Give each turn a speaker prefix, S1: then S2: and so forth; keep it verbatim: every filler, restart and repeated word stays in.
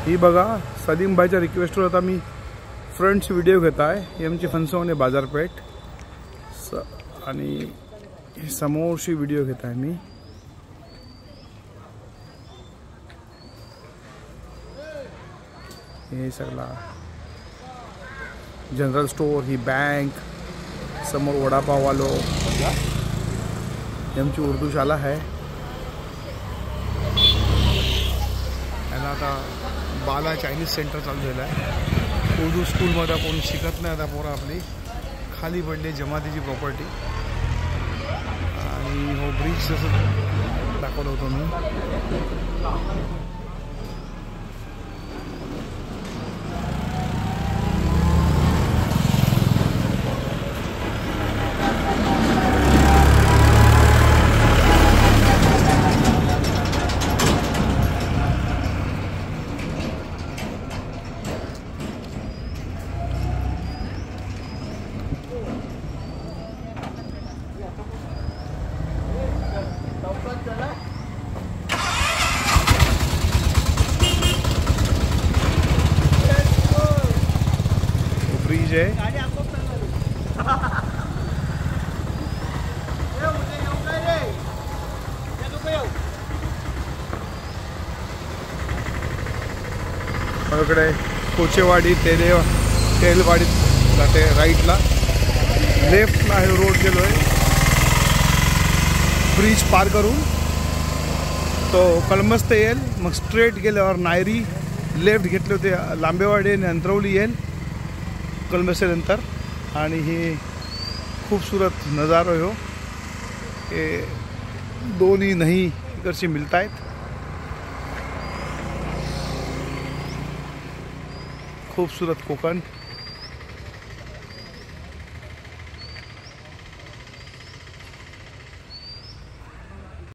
S1: ही बघा सलीम भाईच्या रिक्वेस्टवर आता मी फ्रंटची व्हिडिओ घेत आहे. ही आमची फणसवणे बाजारपेठ स आणि समोरची व्हिडिओ घेत आहे मी. हे सगळा जनरल स्टोर, ही बँक, समोर वडापाव वालो, ही आमची उर्दू शाळा आहे. आणि आता बाला चायनीज सेंटर चालू झालं आहे. उर्दू स्कूलमध्ये कोण शिकत नाही आता पोरं आपली. खाली पडली जमातीची प्रॉपर्टी. आणि हो ब्रिज जसं दाखवलं होतं मी. ब्रिज है. इकडे कोचेवाडी तेले तेलवाडीत जाते राईटला. लेफ्टला आहे रोड गेलोय. ब्रिज पार करून तो कळंबस ते येईल. मग स्ट्रेट गेल्यावर नायरी, लेफ्ट घेतले होते लांबेवाडी आणि अंतरवली येईल कळंबसेनंतर. आणि हे खूबसूरत नज़ारा हो. हे दोन्ही नाही इकडचे मिळत आहेत. खूबसूरत कोकण.